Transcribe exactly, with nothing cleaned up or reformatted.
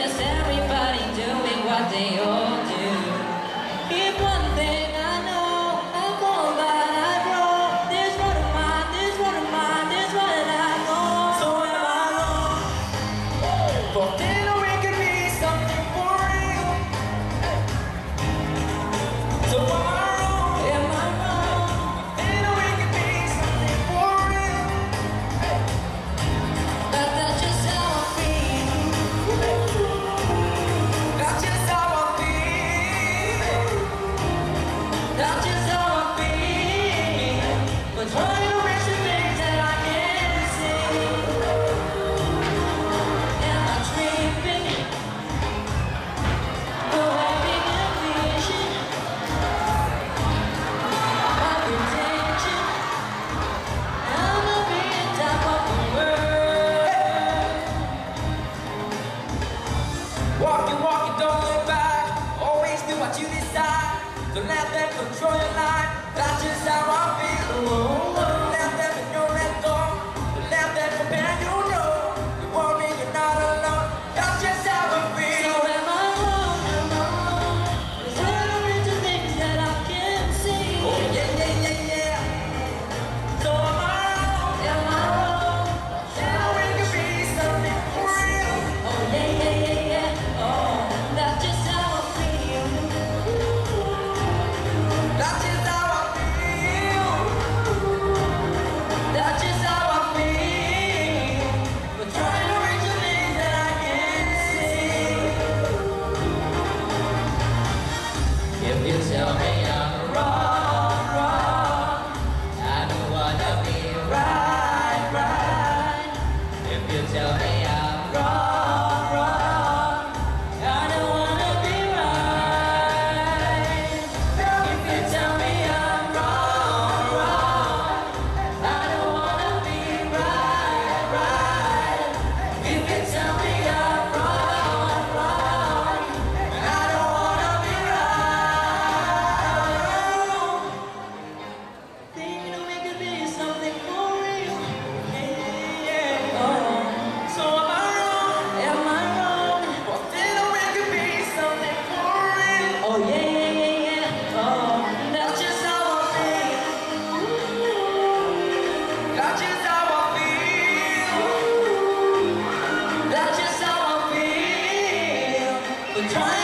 just everybody doing what they all do. If one thing I know, I'm going by that road. This road of mine, this road of mine, this road that I go. So am I wrong? For dinner we could be something for real. So am I wrong? Am I wrong? For dinner we could be something for real. But that's just how I feel. That's just how I feel. That's just how I feel. But trying to reach the things that I can't see. Am I tripping? Or having a vision? My intention, I'm to be on top of the world. Walking, walking, don't look back. Always do what you decide. Don't let them control your life. That's just how I feel. Don't let them in your let go. Don't let them compare you, know. You want me, you're not alone. That's just how I feel. So am I wrong? Am I wrong? Is there into things that I can't see? Oh yeah, yeah, yeah, yeah. So am I wrong? Am I wrong? Then we could be something for real. Oh yeah, yeah, yeah, yeah. Oh, that's just how I feel. That's just how I feel. That's just how I feel. But trying to reach the things that I can't see. If you tell me I'm wrong, wrong, I don't wanna be right, right. If you tell me I'm wrong, wrong, I don't wanna be right. If you tell me I'm wrong, wrong, I don't wanna be right, right. If you tell me I'm wrong, wrong, I don't wanna be right. Thinking we could be something for real. Yeah, yeah. Oh, so am I wrong? Am I wrong? Well, then we could be something for real. Oh yeah, yeah, yeah, yeah. Oh, that's just how I feel. That's just how I feel. That's just how I feel. But trying